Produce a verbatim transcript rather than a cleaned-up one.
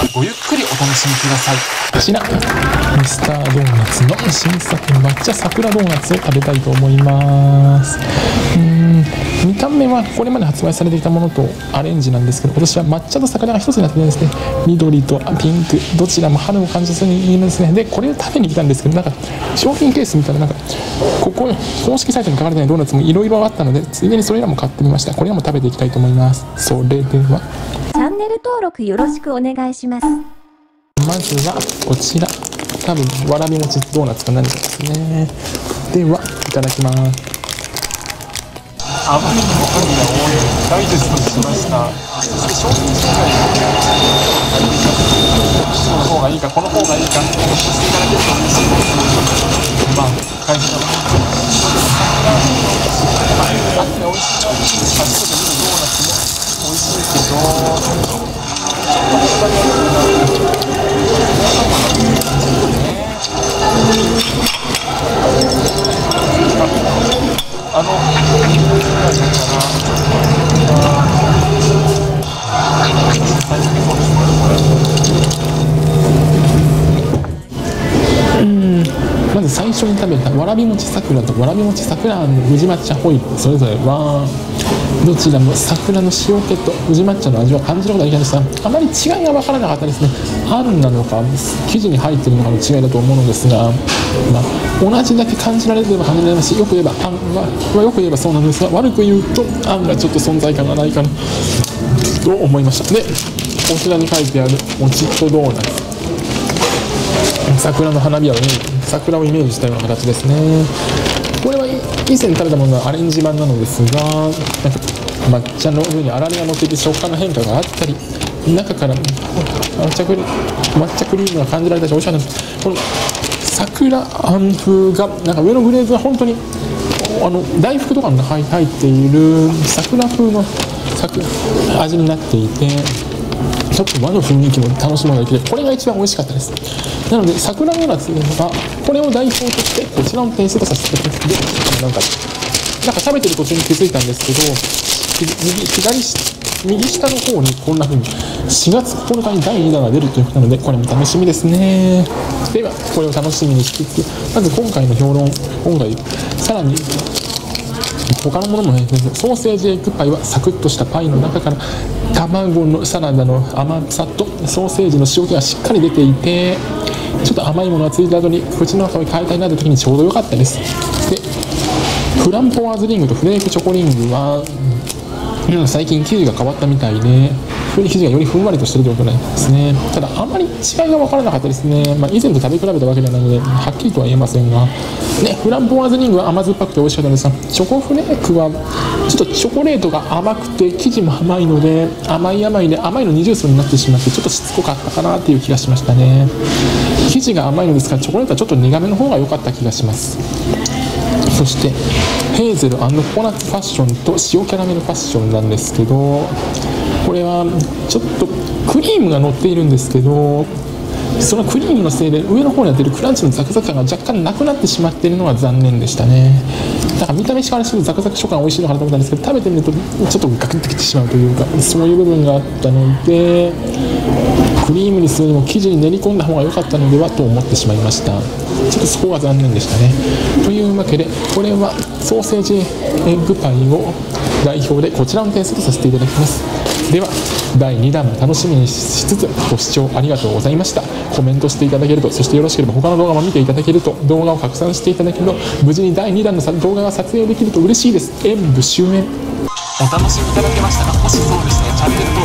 はごゆっくりお楽しみください。こちらミスタードーナツの新作抹茶桜ドーナツを食べたいと思います。うーん見た目はこれまで発売されていたものとアレンジなんですけど、今年は抹茶と桜が一つになっているんですね。緑とピンクどちらも春を感じさせるんですね。でこれを食べに来たんですけど、なんか商品ケースみたいな、なんかここ公式サイトに書かれてないドーナツもいろいろあったので、ついでにそれらも買ってみました。これらも食べていきたいと思います。それではチャンネル登録よろしくお願いします。 まずはこちら、多分わらび餅ドーナツか何かですね。ではいただきます。あまりにも数が多いダイジェストにしました。そして商品紹介の方がいいかこの方がいいかしていただけると嬉しいです。まあ会社のあって美味しいなって初めて見るドーナツも美味しいけど、ちょっと他にあるかな。あの、うん、まず最初に食べたわらび餅桜とわらび餅桜の宇治抹茶ホイップ、それぞれはどちらも桜の塩気と宇治抹茶の味を感じることができたんですが、あまり違いが分からなかったですね。あんなのか生地に入っているのかの違いだと思うのですが、まあ、同じだけ感じられれば感じられますし、よく言えばあんはよく言えばそうなんですが、悪く言うとあんがちょっと存在感がないかなと思いました。でこちらに書いてあるもちっとドーナツ、桜の花びらをイメージ桜をイメージしたような形ですね。これは以前食べたもののアレンジ版なのですが、なんか抹茶の上にあられが乗っていて食感の変化があったり、中から抹茶クリ抹茶クリームが感じられたし美味しかったです。この桜あん風がなんか上のグレーズは本当にあの大福とかが入っている桜風の桜味になっていて、ちょっと和の雰囲気も楽しむことができて、これが一番美味しかったです。なので桜ドーナツはこれを代表としてこちらの点数とさせていただきます。なんかなんか食べてる途中に気づいたんですけど、右左右下の方にこんな風にしがつここのかにだいにだんが出るということなので、これも楽しみですね。ではこれを楽しみにしつつ、まず今回の評論、今回さらに他のものもね、ソーセージエッグパイはサクッとしたパイの中から卵のサラダの甘さとソーセージの塩気がしっかり出ていて、ちょっと甘いものがついた後に口の中に変えたいなという時にちょうど良かったです。でフランボワーズリングとフレークチョコリングは、うん、最近生地が変わったみたいで生地がよりふんわりとしているということなんですね。ただあまり違いが分からなかったですね。まあ、以前と食べ比べたわけではないのではっきりとは言えませんが、ね、フランボワーズリングは甘酸っぱくて美味しかったですが、チョコフレークはちょっとチョコレートが甘くて生地も甘いので甘い甘いで甘いの二重奏になってしまってちょっとしつこかったかなっていう気がしましたね。生地が甘いのですからチョコレートはちょっと苦めの方が良かった気がします。そしてヘーゼル&ココナッツファッションと塩キャラメルファッションなんですけど、これはちょっとクリームが乗っているんですけど、そのクリームのせいで上の方に当てるクランチのザクザク感が若干なくなってしまっているのが残念でしたね。だから見た目からしてザクザク食感美味しいのかなと思ったんですけど、食べてみるとちょっとガクッときてしまうというか、そういう部分があったのでクリームにするにも生地に練り込んだ方が良かったのではと思ってしまいました。ちょっとそこは残念でしたね。というわけでこれはソーセージエッグパイを代表でこちらの点数とさせていただきます。ではだいにだんも楽しみにしつつご視聴ありがとうございました。コメントしていただけると、そしてよろしければ他の動画も見ていただけると、動画を拡散していただけると無事にだいにだんの動画が撮影できると嬉しいです。演武終演。お楽しみいただけましたか。もしそうでしたらチャンネル登録